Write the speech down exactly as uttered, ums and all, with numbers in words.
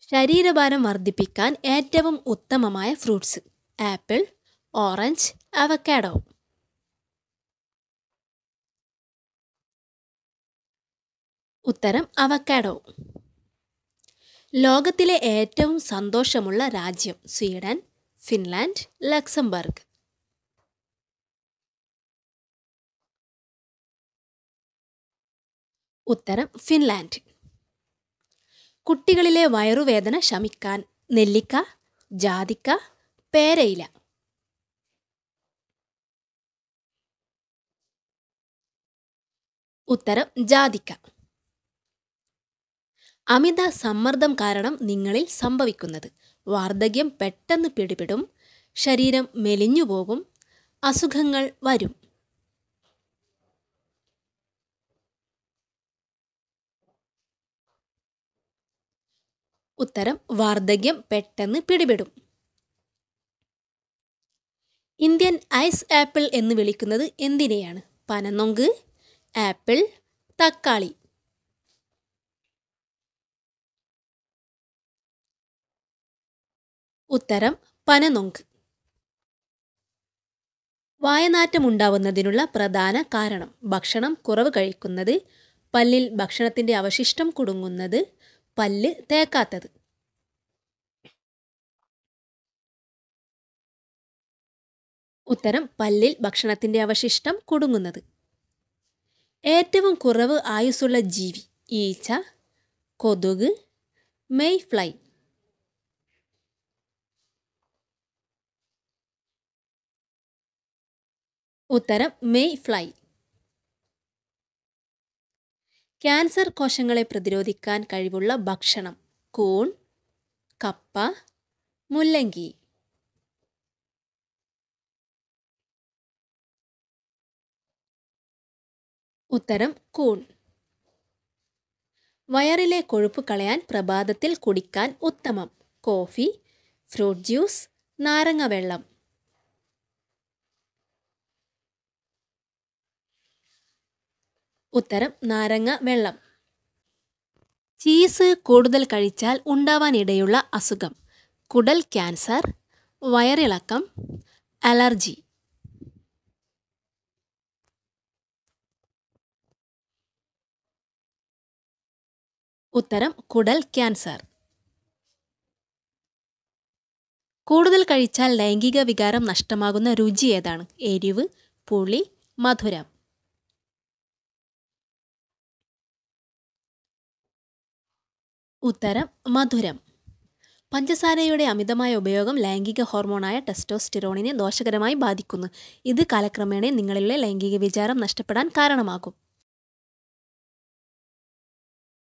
ശരീരഭാരം വർദ്ധിപ്പിക്കാൻ ഏറ്റവും ഉത്തമമായ ഫ്രൂട്ട്സ്: ആപ്പിൾ, ഓറഞ്ച്, അവക്കാഡോ. ഉത്തരം അവക്കാഡോ. ലോകത്തിലെ ഏറ്റവും സന്തോഷമുള്ള രാജ്യം: സ്വീഡൻ, ഫിൻലാൻഡ്, ലക്സംബർഗ്. ഉത്തരം ഫിൻലാൻഡ്. കുട്ടികളിലെ വയറുവേദന ശമിക്കാൻ: നെല്ലിക്ക, ജാതിക്ക, പേരയില. ഉത്തരം ജാതിക്ക. അമിത സമ്മർദ്ദം കാരണം നിങ്ങളിൽ സംഭവിക്കുന്നത്: വാർദ്ധക്യം പെട്ടെന്ന് പിടിപെടും, ശരീരം മെലിഞ്ഞുപോകും, അസുഖങ്ങൾ വരും. ഉത്തരം വാർദ്ധക്യം പെട്ടെന്ന് പിടിപെടും. ഇന്ത്യൻ ഐസ് ആപ്പിൾ എന്ന് വിളിക്കുന്നത് എന്തിനെയാണ്? പനനൊങ്ക്, ആപ്പിൾ, തക്കാളി. ഉത്തരം പനനൊങ്ക്. വായനാറ്റമുണ്ടാവുന്നതിനുള്ള പ്രധാന കാരണം: ഭക്ഷണം കുറവ് കഴിക്കുന്നത്, പല്ലിൽ ഭക്ഷണത്തിൻ്റെ അവശിഷ്ടം കുടുങ്ങുന്നത്, പല്ല് തേക്കാത്തത്. ഉത്തരം പല്ലിൽ ഭക്ഷണത്തിൻ്റെ അവശിഷ്ടം കുടുങ്ങുന്നത്. ഏറ്റവും കുറവ് ആയുസ്സുള്ള ജീവി: ഈച്ച, കൊതുക്, മെയ് ഫ്ലൈ. ഉത്തരം മെയ് ഫ്ലൈ. ക്യാൻസർ കോശങ്ങളെ പ്രതിരോധിക്കാൻ കഴിവുള്ള ഭക്ഷണം: കൂൺ, കപ്പ, മുള്ളങ്കി. ഉത്തരം കൂൺ. വയറിലെ കൊഴുപ്പ് കളയാൻ പ്രഭാതത്തിൽ കുടിക്കാൻ ഉത്തമം: കോഫി, ഫ്രൂട്ട് ജ്യൂസ്, നാരങ്ങ വെള്ളം. ഉത്തരം നാരങ്ങ വെള്ളം. ചീസ് കൂടുതൽ കഴിച്ചാൽ ഉണ്ടാവാനിടയുള്ള അസുഖം: കുടൽ ക്യാൻസർ, വയറിളക്കം, അലർജി. ഉത്തരം കുടൽ ക്യാൻസർ. കൂടുതൽ കഴിച്ചാൽ ലൈംഗിക വികാരം നഷ്ടമാകുന്ന രുചി ഏതാണ്? എരിവ്, പുളി, മധുരം. ഉത്തരം മധുരം. പഞ്ചസാരയുടെ അമിതമായ ഉപയോഗം ലൈംഗിക ഹോർമോണായ ടെസ്റ്റോസ്റ്റിറോണിനെ ദോഷകരമായി ബാധിക്കുന്നു. ഇത് കാലക്രമേണ നിങ്ങളിലെ ലൈംഗിക വിചാരം നഷ്ടപ്പെടാൻ കാരണമാകും.